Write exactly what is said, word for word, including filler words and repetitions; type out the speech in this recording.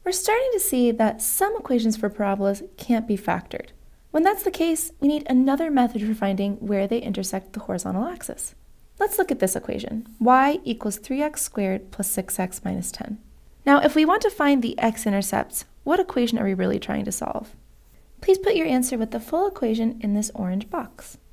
We're starting to see that some equations for parabolas can't be factored. When that's the case, we need another method for finding where they intersect the horizontal axis. Let's look at this equation, y equals three x squared plus six x minus ten. Now, if we want to find the x-intercepts, what equation are we really trying to solve? Please put your answer with the full equation in this orange box.